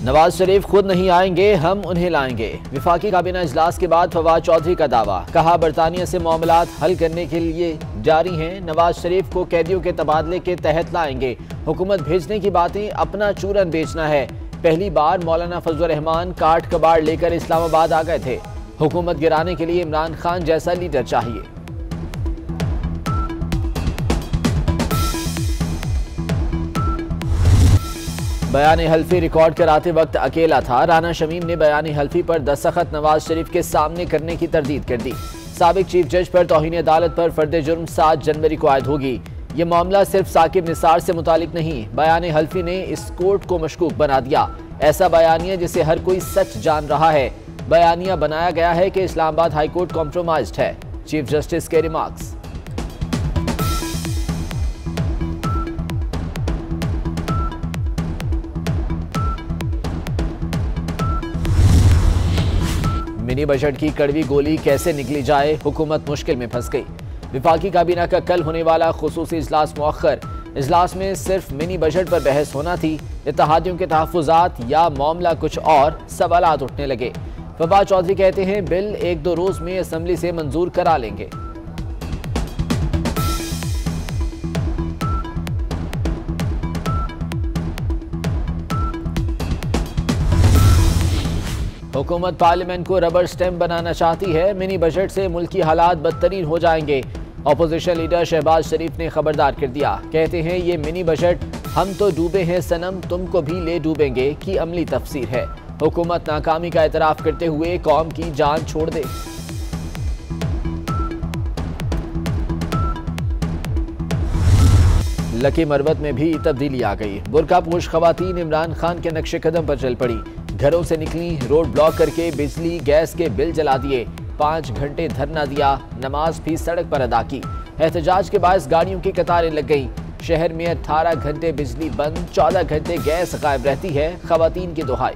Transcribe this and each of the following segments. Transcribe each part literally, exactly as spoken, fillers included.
नवाज शरीफ खुद नहीं आएंगे, हम उन्हें लाएंगे। विफाकी काबीना इजलास के बाद फवाद चौधरी का दावा, कहा बरतानिया से मामलात हल करने के लिए जारी हैं। नवाज शरीफ को कैदियों के तबादले के तहत लाएंगे। हुकूमत भेजने की बातें अपना चूरन बेचना है। पहली बार मौलाना फजल रहमान काट कबाड़ लेकर इस्लामाबाद आ गए थे। हुकूमत गिराने के लिए इमरान खान जैसा लीडर चाहिए। बयान हल्फी रिकॉर्ड कराते वक्त अकेला था। राना शमीम ने बयान हल्फी पर दस्तखत नवाज शरीफ के सामने करने की तरदीद कर दी। साबिक चीफ जज पर तौहीन अदालत पर फर्द जुर्म सात जनवरी को आयद होगी। ये मामला सिर्फ साकिब निसार से मुतालिक नहीं, बयान हल्फी ने इस कोर्ट को मशकूक बना दिया। ऐसा बयानिया जिसे हर कोई सच जान रहा है। बयानिया बनाया गया है कि इस्लामाबाद हाईकोर्ट कॉम्प्रोमाइज्ड है। चीफ जस्टिस के रिमार्क्स। मिनी बजट की कड़वी गोली कैसे निकली जाए, हुकूमत मुश्किल में फंस गई। विफाकी काबीना का कल होने वाला खुसूसी इजलास मुअख्खर। इजलास में सिर्फ मिनी बजट पर बहस होना थी। इत्तेहादियों के तहफ़्फ़ुज़ात या मामला कुछ और, सवालात उठने लगे। फवाद चौधरी कहते हैं बिल एक दो रोज में असम्बली से मंजूर करा लेंगे। हुकूमत पार्लियामेंट को रबर स्टैम्प बनाना चाहती है। मिनी बजट से मुल्की हालात बदतरीन हो जाएंगे। अपोजिशन लीडर शहबाज शरीफ ने खबरदार कर दिया। कहते हैं ये मिनी बजट हम तो डूबे हैं सनम, तुमको भी ले डूबेंगे की अमली तफसीर है। हुकूमत नाकामी का एतराफ करते हुए कौम की जान छोड़ दे। लकी मरवत में भी तब्दीली आ गई। बुर्का पोश खवातीन इमरान खान के नक्शे कदम पर चल पड़ी। घरों से निकली, रोड ब्लॉक करके बिजली गैस के बिल जला दिए। पाँच घंटे धरना दिया, नमाज भी सड़क पर अदा की। एहतजाज के बायस गाड़ियों की कतारें लग गईं। शहर में अठारह घंटे बिजली बंद, चौदह घंटे गैस गायब रहती है। खवातीन की दुहाई।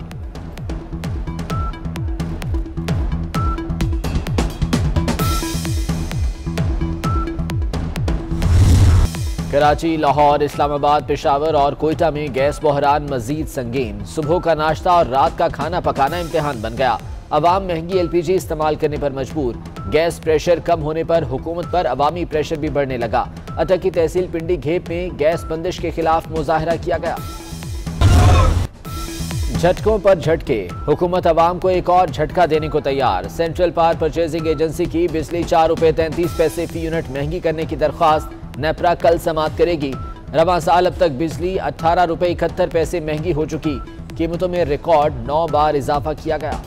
कराची, लाहौर, इस्लामाबाद, पेशावर और कोयटा में गैस बहरान मजीद संगीन। सुबह का नाश्ता और रात का खाना पकाना इम्तिहान बन गया। अवाम महंगी एल पी जी इस्तेमाल करने पर मजबूर। गैस प्रेशर कम होने पर हुकूमत पर अवामी प्रेशर भी बढ़ने लगा। अटक की तहसील पिंडी घेप में गैस बंदिश के खिलाफ मुजाहरा किया गया। झटकों पर झटके, हुकूमत अवाम को एक और झटका देने को तैयार। सेंट्रल पावर परचेजिंग एजेंसी की बिजली चार रुपए तैंतीस पैसे फी यूनिट महंगी करने की दरख्वास्त नेपरा कल समाप्त करेगी। रवां साल अब तक बिजली अठारह रुपए इकहत्तर पैसे महंगी हो चुकी। कीमतों में रिकॉर्ड नौ बार इजाफा किया गया।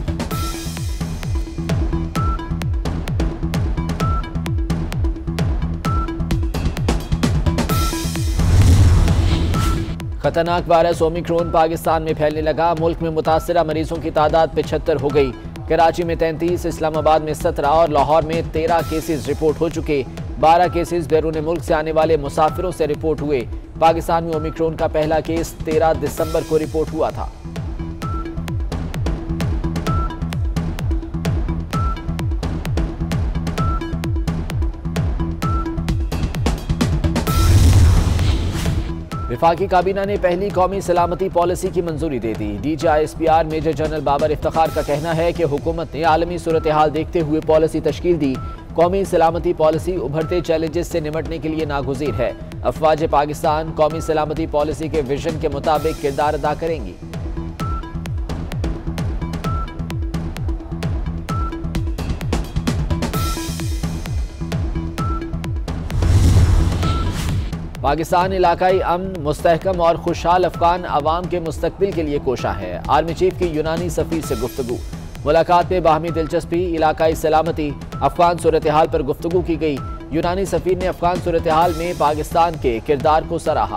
खतरनाक वायरस ओमिक्रॉन पाकिस्तान में फैलने लगा। मुल्क में मुतासरा मरीजों की तादाद पचहत्तर हो गई। कराची में तैंतीस, इस्लामाबाद में सत्रह और लाहौर में तेरह केसेस रिपोर्ट हो चुके। बारह केसेस बैरून मुल्क से आने वाले मुसाफिरों से रिपोर्ट हुए। पाकिस्तान में ओमिक्रॉन का पहला केस तेरह दिसंबर को रिपोर्ट हुआ था। विफाकी काबीना ने पहली कौमी सलामती पॉलिसी की मंजूरी दे दी। D G I S P R major general Babar Iftikhar का कहना है कि हुकूमत ने आलमी सूरत हाल देखते हुए पॉलिसी तश्कील दी। कौमी सलामती पॉलिसी उभरते चैलेंजेस से निमटने के लिए नागुज़ीर है। अफवाज पाकिस्तान कौमी सलामती पॉलिसी के विजन के मुताबिक किरदार अदा करेंगी। पाकिस्तान इलाकाई अमन, मुस्तहकम और खुशहाल अफगान अवाम के मुस्तकबिल के लिए कोशा है। आर्मी चीफ की यूनानी सफीर से गुफ्तगू। मुलाकात में बाहमी दिलचस्पी, इलाकाई सलामती, अफगान सूरत हाल पर गुफ्तगू की गई। यूनानी सफीर ने अफगान सूरत हाल में पाकिस्तान के किरदार को सराहा।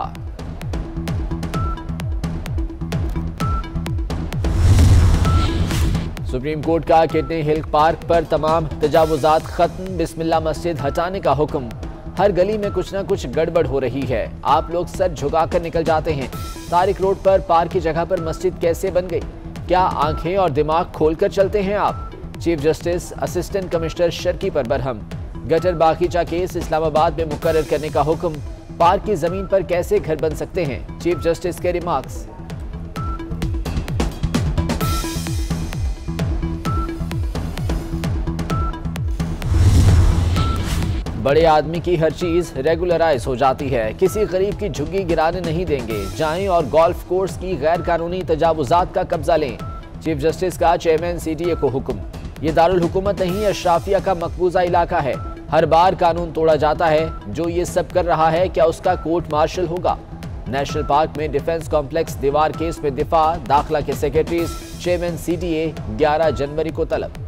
सुप्रीम कोर्ट का किडनी हिल पार्क पर तमाम तजावुजात खत्म। बिस्मिल्लाह मस्जिद हटाने का हुक्म। हर गली में कुछ ना कुछ गड़बड़ हो रही है। आप लोग सर झुकाकर निकल जाते हैं। तारिक रोड पर पार्क की जगह पर मस्जिद कैसे बन गई? क्या आंखें और दिमाग खोलकर चलते हैं आप? चीफ जस्टिस असिस्टेंट कमिश्नर शर्की पर बरहम। गटर बागीचा केस इस्लामाबाद में मुकर्रर करने का हुक्म। पार्क की जमीन पर कैसे घर बन सकते हैं? चीफ जस्टिस के रिमार्क्स। बड़े आदमी की हर चीज रेगुलराइज हो जाती है, किसी गरीब की झुग्गी गिराने नहीं देंगे। जाएं और गोल्फ कोर्स की गैर कानूनी तजावुजात का कब्जा लें। चीफ जस्टिस का चेयरमैन सीडीए को हुक्म। ये दारुल हुकूमत नहीं, अशराफिया का मकबूजा इलाका है। हर बार कानून तोड़ा जाता है। जो ये सब कर रहा है, क्या उसका कोर्ट मार्शल होगा? नेशनल पार्क में डिफेंस कॉम्प्लेक्स दीवार केस में दिफा। दाखिला के सेक्रेटरीज चेयरमैन सीडीए ग्यारह जनवरी को तलब।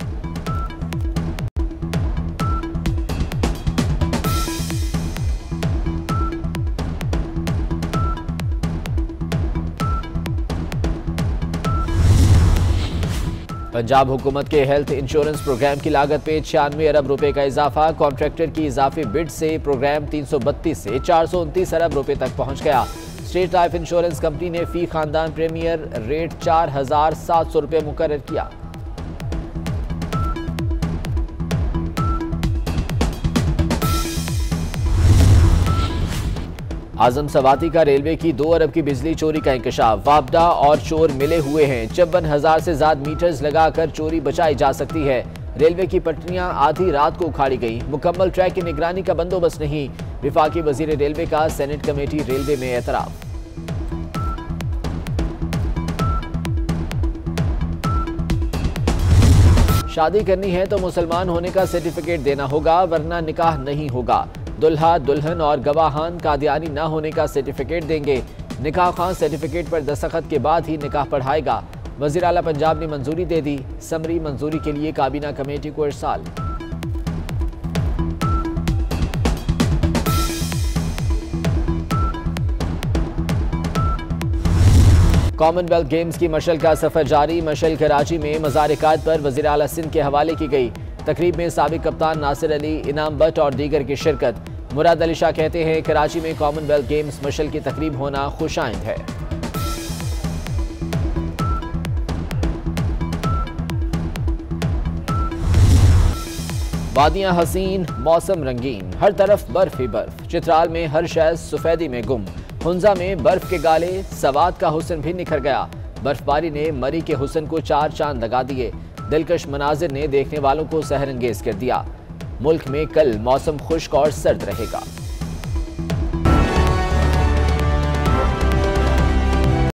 पंजाब हुकूमत के हेल्थ इंश्योरेंस प्रोग्राम की लागत पे छियानवे अरब रुपए का इजाफा। कॉन्ट्रैक्टर की इजाफी बिड से प्रोग्राम तीन सौ बत्तीस से चार सौ उनतीस अरब रुपए तक पहुंच गया। स्टेट लाइफ इंश्योरेंस कंपनी ने फी खानदान प्रीमियर रेट चार हजार सात सौ रुपए मुकर्रर किया। आजम सवाती का रेलवे की दो अरब की बिजली चोरी का इंकशाफ। वापडा और चोर मिले हुए हैं। चौवन हजार से ज्यादा मीटर्स लगाकर चोरी बचाई जा सकती है। रेलवे की पटरियां आधी रात को उखाड़ी गई। मुकम्मल ट्रैक की निगरानी का बंदोबस्त नहीं। विफाकी वजीर रेलवे का सेनेट कमेटी रेलवे में एतराफ। शादी करनी है तो मुसलमान होने का सर्टिफिकेट देना होगा, वरना निकाह नहीं होगा। दुल्हा दुल्हन और गवाहान कादियानी न होने का सर्टिफिकेट देंगे। निकाह खान सर्टिफिकेट पर दस्तखत के बाद ही निकाह पढ़ाएगा। वज़ीर आला पंजाब ने मंजूरी दे दी। समरी मंजूरी के लिए काबीना कमेटी को इरसाल। कॉमनवेल्थ गेम्स की मशल का सफर जारी। मशल कराची में मज़ार-ए-कायद पर वज़ीर आला सिंध के हवाले की गई। तकरीब में साबिक कप्तान नासिर अली, इनाम बट और दीगर की शिरकत। मुराद अली शाह कहते हैं कराची में कॉमनवेल्थ गेम्स मशल की तकरीब होना खुशाइंद है। वादियां हसीन, मौसम रंगीन, हर तरफ बर्फ ही बर्फ। चित्राल में हर शय सफेदी में गुम। हुंजा में बर्फ के गाले, सवात का हुस्न भी निखर गया। बर्फबारी ने मरी के हुस्न को चार चांद लगा दिए। दिलकश मनाजिर ने देखने वालों को सहरंगेज कर दिया। मुल्क में कल मौसम खुश्क और सर्द रहेगा।